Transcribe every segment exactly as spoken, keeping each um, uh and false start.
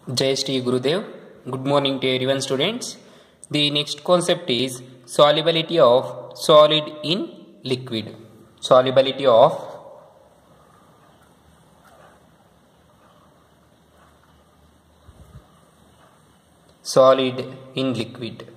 Jai Shri Gurudev. Good morning to everyone, students. The next concept is solubility of solid in liquid. Solubility of solid in liquid.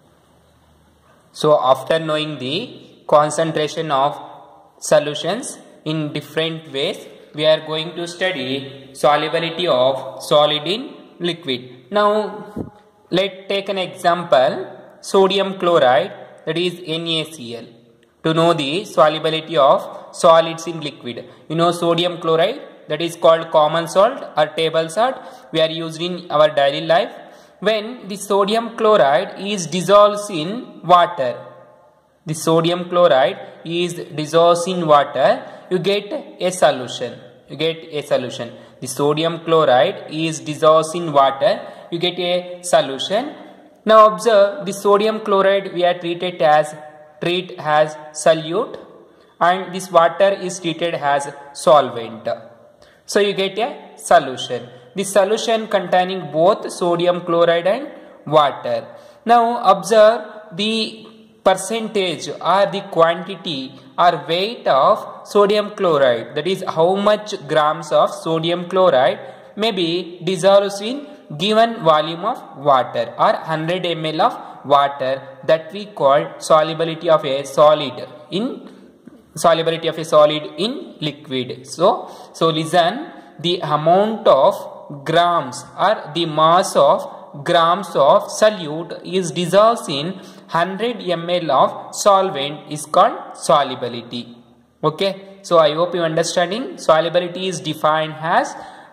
So after knowing the concentration of solutions in different ways, we are going to study solubility of solid in liquid. Now let's take an example, sodium chloride, that is NaCl, to know the solubility of solids in liquid. You know sodium chloride, that is called common salt or table salt, we are used in our daily life. When the sodium chloride is dissolved in water, the sodium chloride is dissolved in water, you get a solution. You get a solution. The sodium chloride is dissolved in water, you get a solution. Now observe, the sodium chloride we are treated as treat as solute, and this water is treated as solvent. So you get a solution. The solution containing both sodium chloride and water. Now observe the percentage or the quantity or weight of sodium chloride, that is how much grams of sodium chloride may be dissolved in given volume of water or one hundred milliliters of water, that we call solubility of a solid in solubility of a solid in liquid. So, so listen, the amount of grams or the mass of grams of solute is dissolved in one hundred milliliters of solvent is called solubility. Okay, so I hope you understanding. Solubility is defined as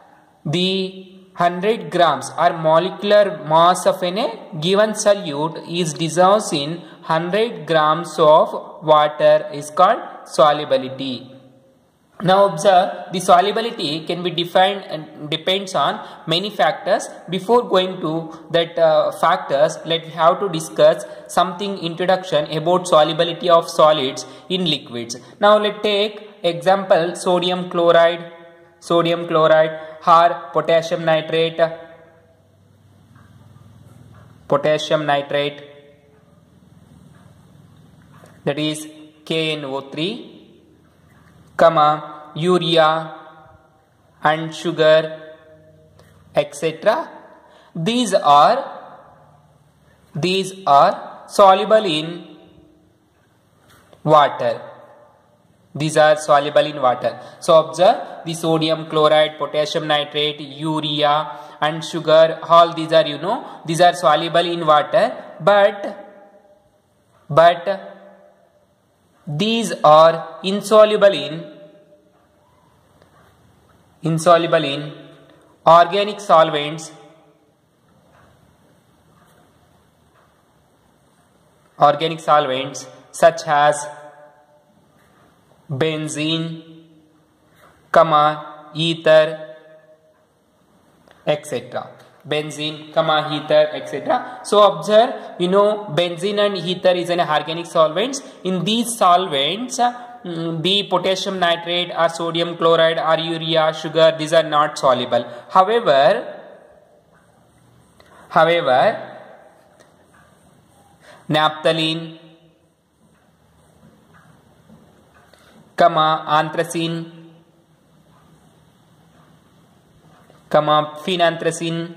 the one hundred grams or molecular mass of a given solute is dissolved in one hundred grams of water is called solubility. Now observe, the solubility can be defined and depends on many factors. Before going to that uh, factors, let me have to discuss something introduction about solubility of solids in liquids. Now let's take example, sodium chloride, sodium chloride or potassium nitrate, potassium nitrate, that is K N O three, comma, urea and sugar, et cetera. These are these are soluble in water. These are soluble in water. So observe, the sodium chloride, potassium nitrate, urea and sugar, all these are, you know, these are soluble in water, but but these are insoluble in insoluble in organic solvents, organic solvents such as benzene, comma, ether, et cetera. Benzene, comma, ether, et cetera. So observe, you know, benzene and ether is an organic solvents. In these solvents, mm, the potassium nitrate or sodium chloride or urea, sugar, these are not soluble. However, however, naphthalene, comma, anthracene, comma, phenanthracene,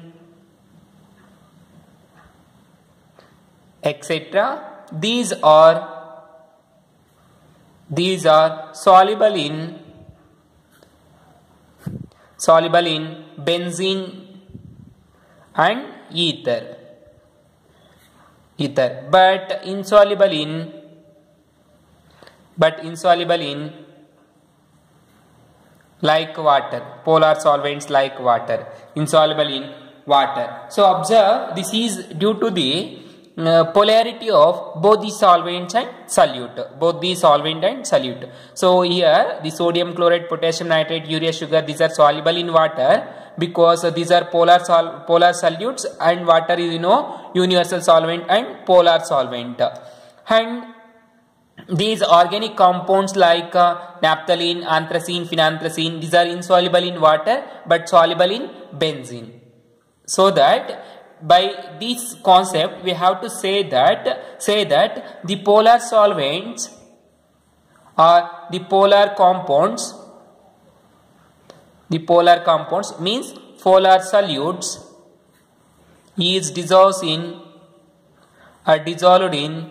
et cetera. These are these are soluble in soluble in benzene and ether, ether, but insoluble in but insoluble in like water, polar solvents like water, insoluble in water. So observe, this is due to the uh, polarity of both the solvents and solute, both the solvent and solute. So here the sodium chloride, potassium nitrate, urea, sugar, these are soluble in water because uh, these are polar sol polar solutes, and water is, you know, universal solvent and polar solvent. And these organic compounds like uh, naphthalene, anthracene, phenanthracene, these are insoluble in water but soluble in benzene. So that by this concept we have to say that say that the polar solvents or the polar compounds, the polar compounds means polar solutes is dissolved in or dissolved in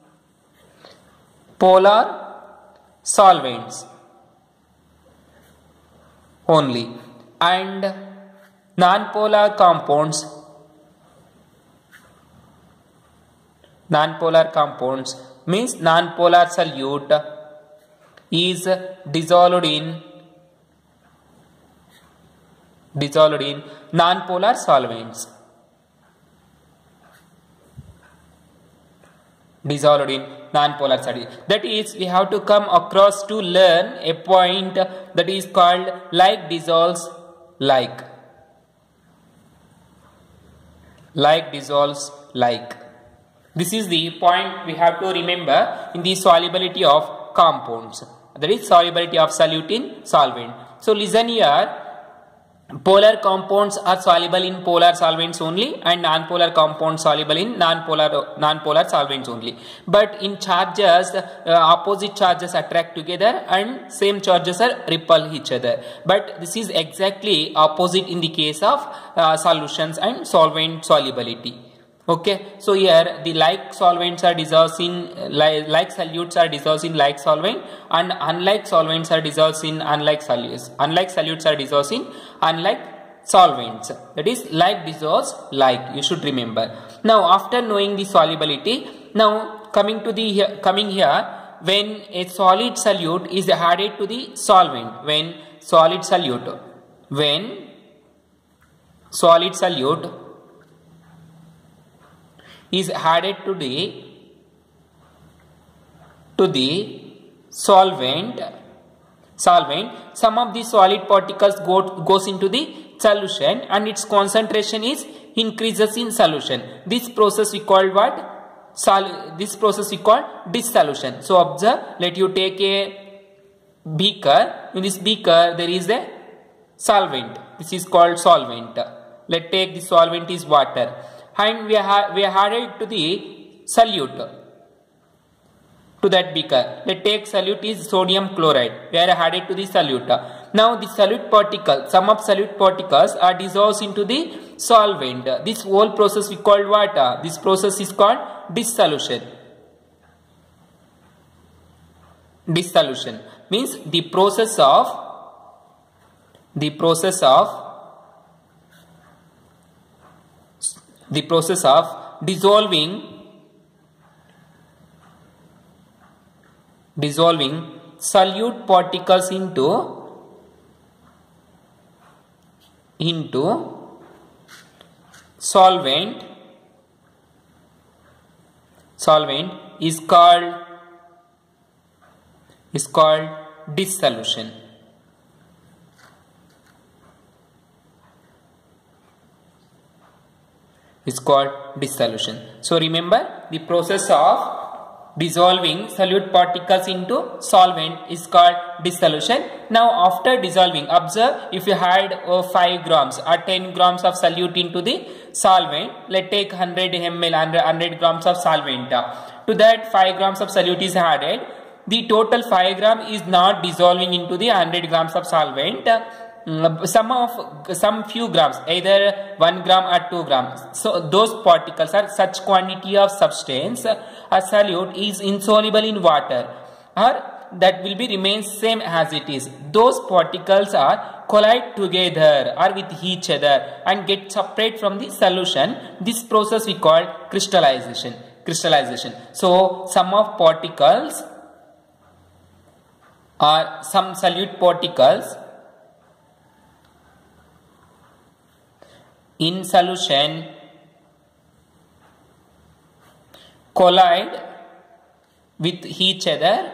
polar solvents only, and non-polar compounds non-polar compounds means non-polar solute is dissolved in dissolved in non-polar solvents, dissolved in non-polar solvents. That is, we have to come across to learn a point that is called like dissolves like. Like dissolves like. This is the point we have to remember in the solubility of compounds. That is solubility of solute in solvent. So listen here. Polar compounds are soluble in polar solvents only, and non-polar compounds soluble in non-polar non-polar solvents only. But in charges, uh, opposite charges attract together and same charges are repel each other. But this is exactly opposite in the case of uh, solutions and solvent solubility. Okay, so here the like solvents are dissolved in like, like solutes are dissolved in like solvent, and unlike solvents are dissolved in unlike solutes. Unlike solutes are dissolved in unlike solvents. That is like dissolves like. You should remember. Now after knowing the solubility, now coming to the here, coming here when a solid solute is added to the solvent, when solid solute when solid solute is added to the to the solvent solvent some of the solid particles go goes into the solution and its concentration is increases in solution. This process we call what? Sol this process we call dissolution. So observe, let you take a beaker. In this beaker there is a solvent. This is called solvent. Let take the solvent is water, and we have we have added to the solute to that beaker. Let take solute is sodium chloride. We are added to the solute. Now the solute particle, some of solute particles are dissolved into the solvent. This whole process we call what? This process is called dissolution. Dissolution means the process of the process of the process of dissolving dissolving solute particles into into solvent solvent is called is called dissolution. It's called dissolution. So remember, the process of dissolving solute particles into solvent is called dissolution. Now after dissolving, observe, if you had uh, five grams or ten grams of solute into the solvent, let's take one hundred milliliters, one hundred grams of solvent. To that five grams of solute is added. The total five grams is not dissolving into the one hundred grams of solvent. Some of some few grams, either one gram or two grams. So those particles are such quantity of substance. A solute is insoluble in water, or that will be remain same as it is. Those particles are collide together or with each other and get separate from the solution. This process we call crystallization. Crystallization. So some of particles or some solute particles in solution collide with each other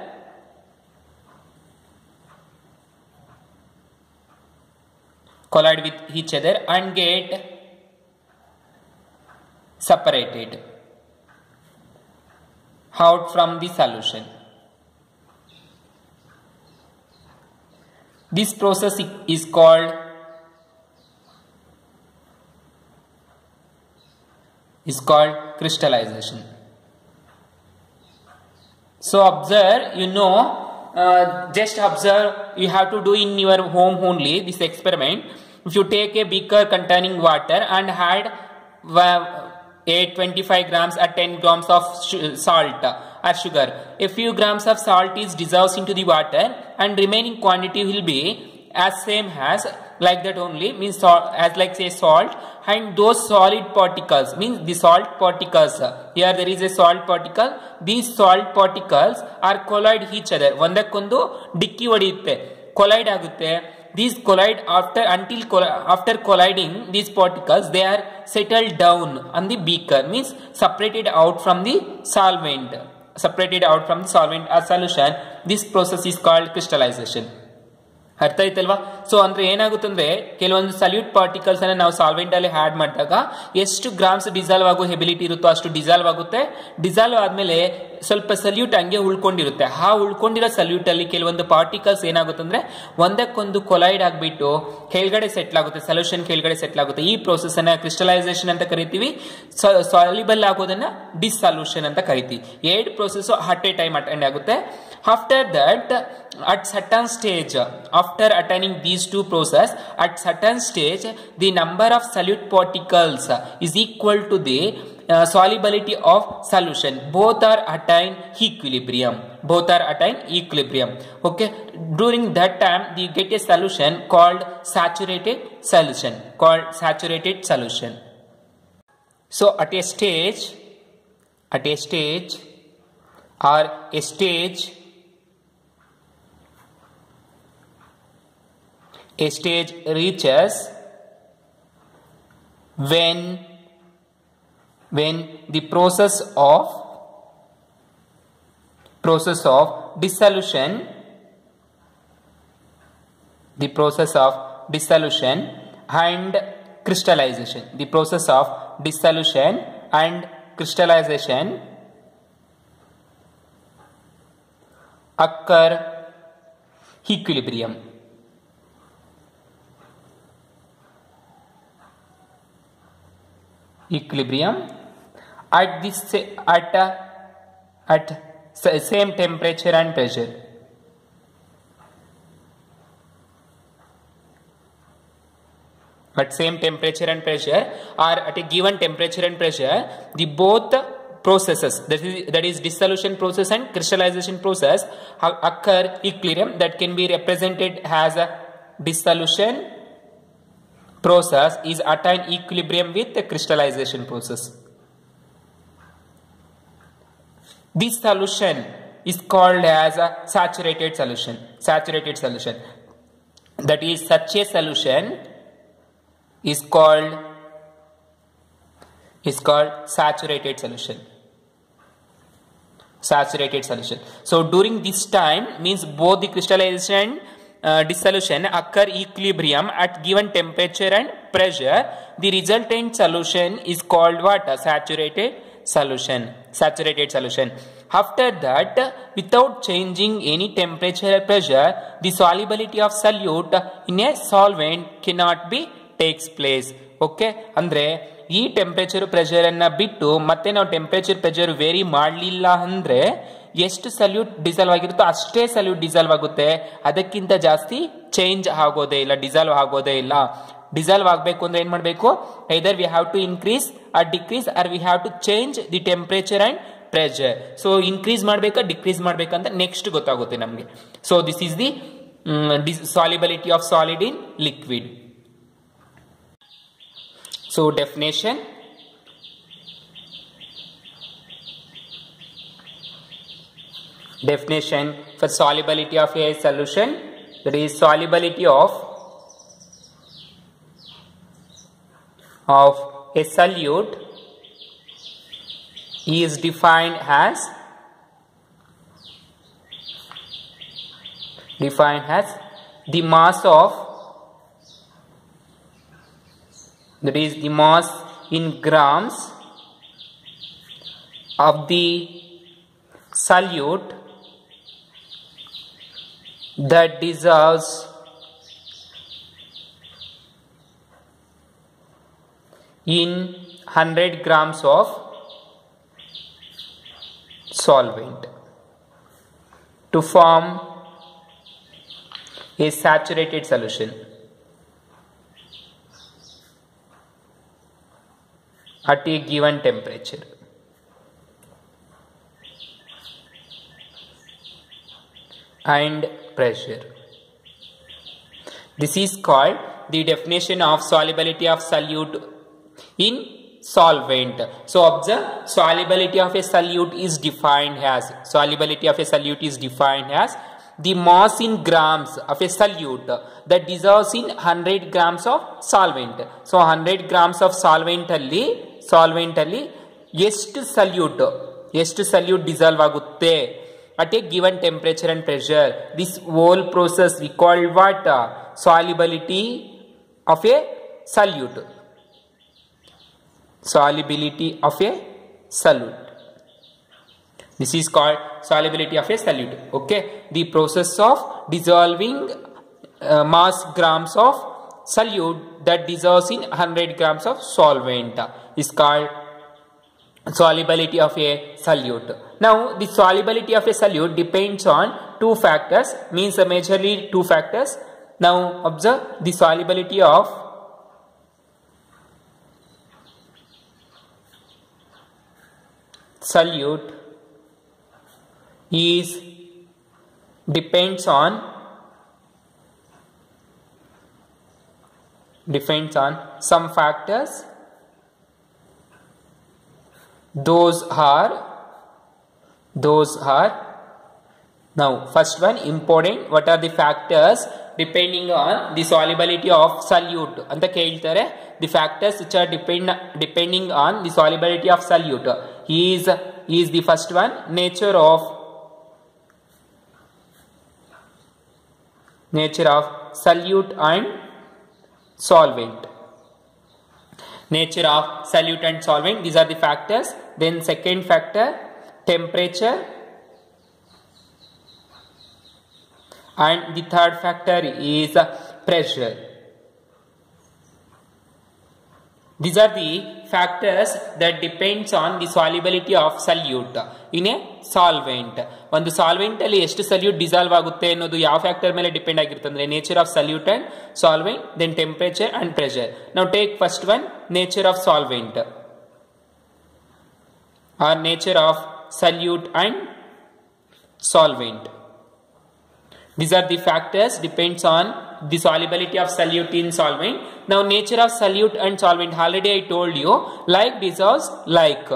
collide with each other and get separated out from the solution. This process is called is called crystallization. So observe, you know, uh, just observe, you have to do in your home only this experiment. If you take a beaker containing water and add eight twenty-five grams or ten grams of salt or sugar, a few grams of salt is dissolved into the water and remaining quantity will be as same as like that only, means as like say salt, and those solid particles means the salt particles, here there is a salt particle, these salt particles are collide each other, ಒಂದಕ್ಕೊಂದು ಡಿಕ್ಕಿ ಹೊಡೆಯುತ್ತೆ, collide ಆಗುತ್ತೆ. These collide after until after colliding these particles, they are settled down on the beaker, means separated out from the solvent, separated out from the solvent or solution. This process is called crystallization. ಅರ್ಥ ಆಯ್ತಲ್ವಾ? So ಅಂದ್ರೆ ಏನಾಗುತ್ತೆ ಅಂದ್ರೆ ಕೆಲವೊಂದು salute particles ಅನ್ನ ನಾವು solvent ಅಲ್ಲಿ add ಮಾಡಿದಾಗ ಎಷ್ಟು ಗ್ರಾಮ್ಸ್ ಡಿಸಾಲ್ವ್ ಆಗೋ ಎಬಿಲಿಟಿ ಇರುತ್ತೋ ಅಷ್ಟು ಡಿಸಾಲ್ವ್ ಆಗುತ್ತೆ. ಡಿಸಾಲ್ವ್ ಆದ್ಮೇಲೆ ಸ್ವಲ್ಪ ಸಲ್ಯೂಟ್ ಹಂಗೆ ಉಳ್ಕೊಂಡಿರುತ್ತೆ. ಆ ಉಳ್ಕೊಂಡಿರೋ ಸಲ್ಯೂಟ್ ಅಲ್ಲಿ ಕೆಲವೊಂದು ಪಾರ್ಟಿಕಲ್ಸ್ ಏನಾಗುತ್ತೆ ಅಂದ್ರೆ ಒಂದಕ್ಕೊಂದು ಕೊಲೈಡ್ ಆಗ್ಬಿಟ್ಟು ಕೆಳಗಡೆ ಸೆಟ್ಲ್ ಆಗುತ್ತೆ, ಸೊಲ್ಯೂಷನ್ ಕೆಳಗಡೆ ಸೆಟ್ಲ್ ಆಗುತ್ತೆ. ಈ ಪ್ರೋಸೆಸ್ ಅನ್ನ ಕ್ರಿಸ್ಟಲೈಸೇಷನ್ ಅಂತ ಕರಿತೀವಿ. ಸಾಲ್ಯುಬಲ್ ಆಗೋದನ್ನ ಡಿಸಲ್ಯೂಷನ್ ಅಂತ ಕರಿತೀವಿ. ಎರಡು process at a time attend ಆಗುತ್ತೆ. After that, at certain stage, after attaining these two process, at certain stage, the number of solute particles is equal to the uh, solubility of solution. Both are attain equilibrium. Both are attain equilibrium. Okay. During that time, we get a solution called saturated solution. Called saturated solution. So, at a stage, at a stage, or a stage. A stage reaches when when the process of process of dissolution the process of dissolution and crystallization the process of dissolution and crystallization occur equilibrium. Equilibrium at this at uh, at same temperature and pressure. At same temperature and pressure, or at a given temperature and pressure, the both processes, that is that is dissolution process and crystallization process, occur equilibrium. That can be represented as a dissolution process is attain equilibrium with the crystallization process. This solution is called as a saturated solution. Saturated solution. That is, such a solution is called is called saturated solution. Saturated solution. So during this time, means both the crystallization Uh, dissolution occur equilibrium at given temperature and pressure. The resultant solution is called what? A saturated solution. Saturated solution. After that, without changing any temperature or pressure, the solubility of solute in a solvent cannot be takes place. Okay? Andre ಈ temperature pressure ಅನ್ನ ಬಿಟ್ಟು ಮತ್ತೆ ನಾವು temperature pressure very ಮಾಡಲಿಲ್ಲ ಅಂದ್ರೆ ಎಷ್ಟು salute dissolve ಆಗಿರುತ್ತೋ ಅಷ್ಟೇ salute dissolve ಆಗುತ್ತೆ. ಅದಕ್ಕಿಂತ ಜಾಸ್ತಿ ಚೇಂಜ್ ಆಗೋದೇ ಇಲ್ಲ, ಡಿಸಾಲ್ವ್ ಆಗೋದೇ ಇಲ್ಲ. ಡಿಸಾಲ್ವ್ ಆಗಬೇಕು ಅಂದ್ರೆ ಏನ್ ಮಾಡಬೇಕು? Either we have to increase or decrease or we have to change the temperature and pressure. So increase ಮಾಡಬೇಕಾ ಡಿಕ್ರೀಸ್ ಮಾಡಬೇಕಂತ ನೆಕ್ಸ್ಟ್ ಗೊತ್ತಾಗುತ್ತೆ ನಮಗೆ. So this is the solubility of solid in liquid. So definition. Definition for solubility of a solution, that is solubility of of a solute is defined as defined as the mass of, that is the mass in grams of the solute that dissolves in one hundred grams of solvent to form a saturated solution at a given temperature. And pressure. This is called the definition of solubility of solute in solvent. So observe, solubility of a solute is defined as solubility of a solute is defined as the mass in grams of a solute that dissolves in one hundred grams of solvent. So one hundred grams of solvent alli solvent alli ಎಷ್ಟು solute ಎಷ್ಟು solute dissolve ಆಗುತ್ತೆ at a given temperature and pressure. This whole process we call what? Solubility of a solute. Solubility of a solute. This is called solubility of a solute. Okay, the process of dissolving uh, mass grams of solute that dissolves in one hundred grams of solvent is called solubility of a solute. Now the solubility of a solute depends on two factors, means uh, majorly two factors. Now observe, the solubility of solute is depends on depends on some factors. Those are those are now first one important. What are the factors depending on the solubility of solute anta keltare. The factors which are depend depending on the solubility of solute is is the first one, nature of nature of solute and solvent. Nature of solute and solvent, these are the factors. Then second factor, temperature, and the third factor is pressure. These are the factors that depends on the solubility of solute in a solvent. ಒಂದು solvent ಅಲ್ಲಿ ಎಷ್ಟು salute dissolve ಆಗುತ್ತೆ ಅನ್ನೋದು ಯಾವ factor ಮೇಲೆ depend ಆಗಿರುತ್ತೆ ಅಂದ್ರೆ nature of solute and solvent, then temperature and pressure. ನಾವು take first one, nature of solvent or nature of solute and solvent. These are the factors depends on the solubility of solute in solvent. Now nature of solute and solvent, already I told you, like dissolves like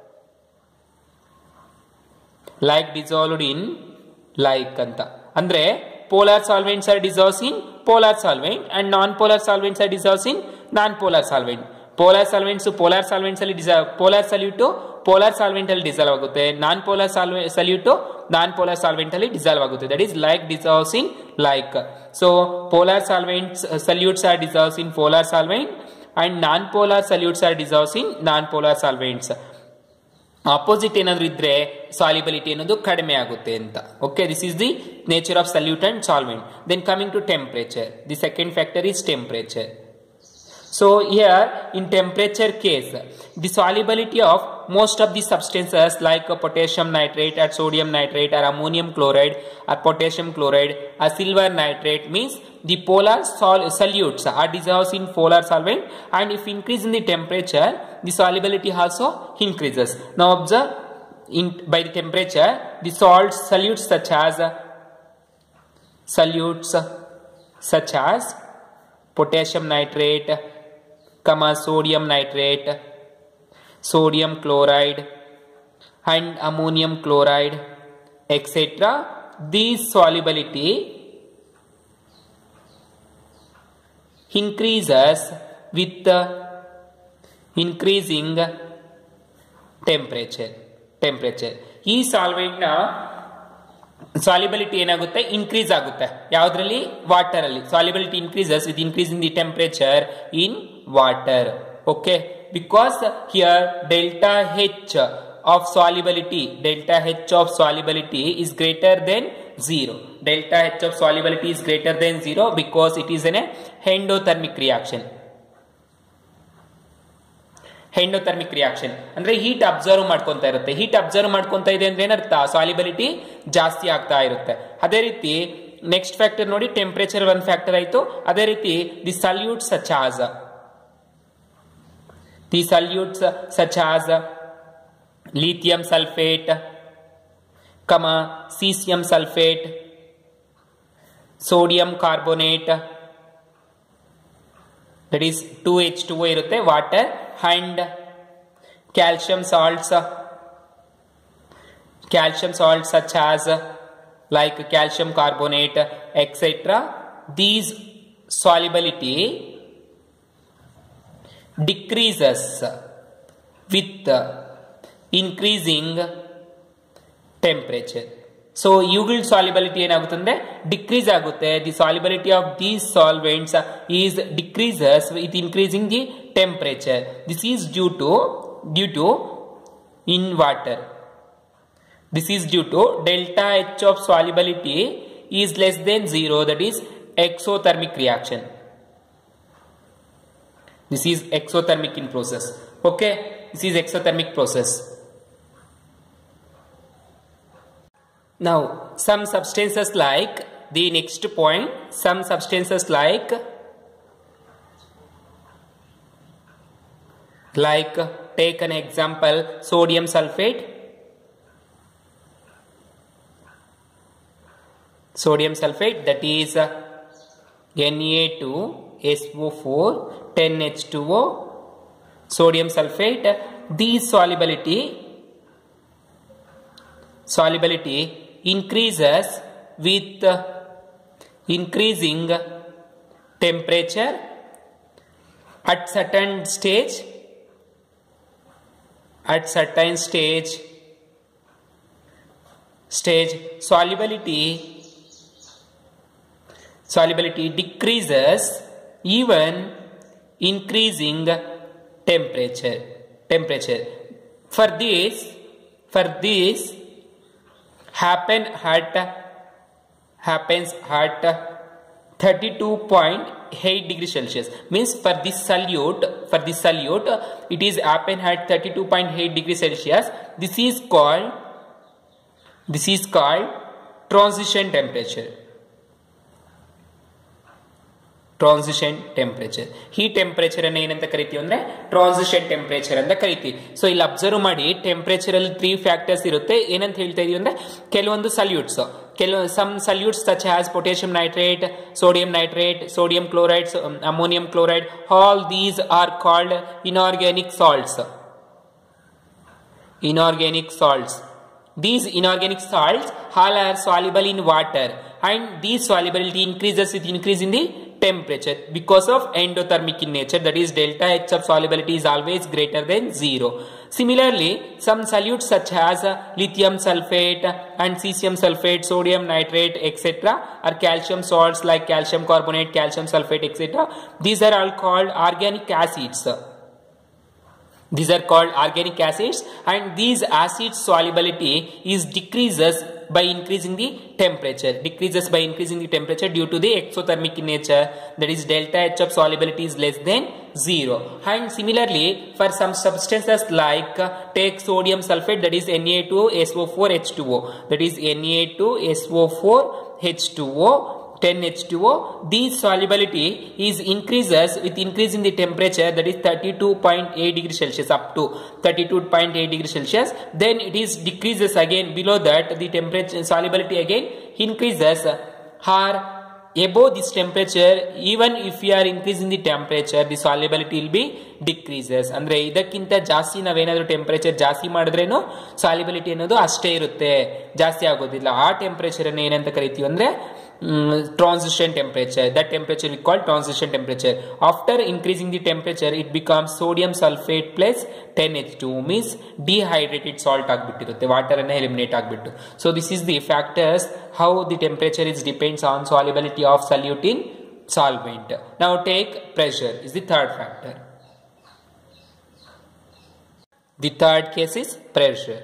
like dissolved in like anta andre polar solvents are dissolved in polar solvent and non polar solvents are dissolved in non polar solvent. Polar solvents polar solvents alli dissolve, polar solute polar solvent alli dissolve agutte, non polar solute non polar solvent alli dissolve agutte. That is like dissolves in like. So polar solvents uh, solutes are dissolved in polar solvent and non polar solutes are dissolved in non polar solvents. Opposite ಏನಾದರೂ ಇದ್ರೆ solubility ಅನ್ನೋದು ಕಡಿಮೆ ಆಗುತ್ತೆ ಅಂತ. Okay, this is the nature of solute and solvent. Then coming to temperature, the second factor is temperature. So here in temperature case, the solubility of most of the substances like potassium nitrate or sodium nitrate or ammonium chloride or potassium chloride or silver nitrate means the polar sol solutes are dissolved in polar solvent, and if increase in the temperature, the solubility also increases. Now observe, in by the temperature, the salts solutes such as solutes such as potassium nitrate, comma sodium nitrate, sodium chloride and ammonium chloride, et cetera. These solubility increases with the increasing temperature. Temperature. ಈ solvent ನ solubility ಏನಾಗುತ್ತೆ, increase ಆಗುತ್ತೆ. ಯಾವುದರಲ್ಲಿ? Water ಅಲ್ಲಿ. Solubility increases with increase in the temperature in water. Okay, because here delta H of solubility, delta H of solubility is greater than zero. Delta H of solubility is greater than zero because it is an endothermic reaction. Endothermic reaction ಅಂದ್ರೆ heat absorb ಮಾಡ್ಕೊಂತ ಇರುತ್ತೆ. Heat absorb ಮಾಡ್ಕೊಂತ ಇದೆ ಅಂದ್ರೆ ಏನರ್ಥ, solubility ಜಾಸ್ತಿ ಆಗ್ತಾ ಇರುತ್ತೆ. ಅದೇ ರೀತಿ ನೆಕ್ಸ್ಟ್ ಫ್ಯಾಕ್ಟರ್ ನೋಡಿ, ಟೆಂಪರೇಚರ್ ಒಂದು ಫ್ಯಾಕ್ಟರ್ ಆಯ್ತು. ಅದೇ ರೀತಿ the solutes such as the solutes such as lithium sulfate, comma cesium sulfate, sodium carbonate, that is two H two O irutte, water, and calcium salts, calcium salts such as like calcium carbonate, et cetera. These solubility decreases with increasing temperature. So ಇವುಗಳ solubility ಏನಾಗುತ್ತೆ ಅಂದ್ರೆ decrease ಆಗುತ್ತೆ. The solubility of these solvents is decreases with increasing the temperature. This is due to due to in water. This is due to delta H of solubility is less than zero, that is exothermic reaction. This is exothermic in process. Okay, this is exothermic process. Now some substances like the next point, some substances like like take an example, sodium sulfate. Sodium sulfate, that is N A two S O four ten H two O. Sodium sulfate, these solubility solubility increases with increasing temperature. At certain stage at certain stage stage solubility solubility decreases even increasing temperature temperature for this for this happen at happens at thirty-two point eight degrees Celsius. Means for this solute for this solute it is happen at thirty-two point eight degrees Celsius. This is called this is called transition temperature. Transition temperature. ಈ temperature ಅನ್ನು ಏನಂತ ಕರಿತೀವಿ ಅಂದ್ರೆ transition temperature ಅಂತ ಕರಿತೀವಿ. So ಇಲ್ಲಿ observe ಮಾಡಿ, temperature ಅಲ್ಲಿ ತ್ರೀ ಫ್ಯಾಕ್ಟರ್ಸ್ ಇರುತ್ತೆ. ಏನಂತ ಹೇಳ್ತಾ ಇದೀವಿ ಅಂದ್ರೆ ಕೆಲವೊಂದು ಸಲ್ಯೂಟ್ಸ್, ಕೆಲವು some solutes such as potassium nitrate, sodium nitrate, sodium chloride, ammonium chloride, all these are called inorganic salts. Inorganic salts. These inorganic salts all are soluble in water, and these solubility increases with increase in the temperature because of endothermic in nature, that is delta H of solubility is always greater than zero. Similarly, some solutes such as lithium sulfate and cesium sulfate, sodium nitrate, et cetera are calcium salts like calcium carbonate, calcium sulfate, et cetera. These are all called organic acids. These are called organic acids, and these acids solubility is decreases by increasing the temperature, decreases by increasing the temperature due to the exothermic in nature, that is delta H of solubility is less than zero. And similarly, for some substances like uh, take sodium sulfate, that is N A two S O four H two O, that is N A two S O four H two O ten H two O, these solubility is increases with increase in the temperature, that is thirty-two point eight degrees Celsius up to thirty-two point eight degrees Celsius. Then it is decreases again below that, the temperature solubility again increases or above this temperature. Even if we are increasing the temperature, the solubility will be decreases. ಅಂದ್ರೆ ಇದಕ್ಕಿಂತ ಜಾಸ್ತಿ ನಾವೇನಾದ್ರೂ temperature ಜಾಸ್ತಿ ಮಾಡಿದ್ರೇನು solubility ಅನ್ನೋದು ಅಷ್ಟೇ ಇರುತ್ತೆ, ಜಾಸ್ತಿ ಆಗೋದಿಲ್ಲ. ಆ ಟೆಂಪರೇಚರ್ ಅನ್ನು ಏನಂತ ಕರಿತೀವಿ ಅಂದ್ರೆ transition temperature. That temperature we call transition temperature. After increasing the temperature, it becomes sodium sulfate plus ten H two O, means dehydrated salt agbiಟ್ಟಿರುತ್ತೆ, water ಅನ್ನು eliminate ಆಗ್ಬಿಟ್ಟು. So this is the factors how the temperature is depends on solubility of solute in solvent. Now take pressure is the third factor. The third case is pressure.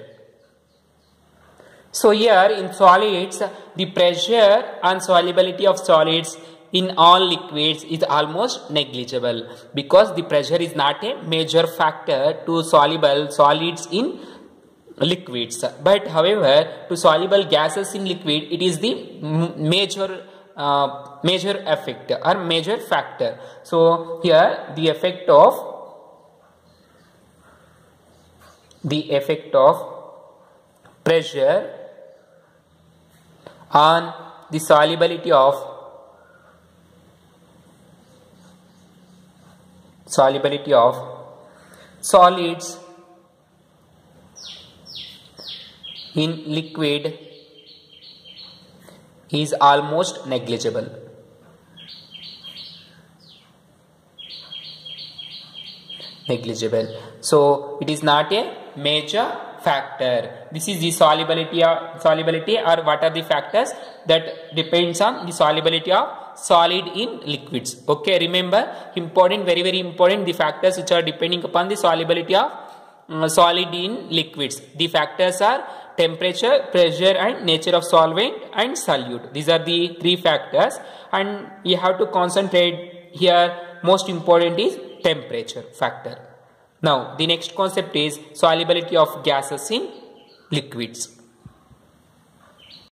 So here in solids, the pressure and solubility of solids in all liquids is almost negligible because the pressure is not a major factor to soluble solids in liquids. But however, to soluble gases in liquid, it is the major uh, major effect or major factor. So here the effect of the effect of pressure on the solubility of solubility of solids in liquid is almost negligible. Negligible. So it is not a major factor. This is the solubility of solubility, or what are the factors that depends on the solubility of solid in liquids. Okay, remember, important, very very important, the factors which are depending upon the solubility of uh, solid in liquids. The factors are temperature, pressure and nature of solvent and solute. These are the three factors, and you have to concentrate here. Most important is temperature factor. Now the next concept is solubility of gases in liquids.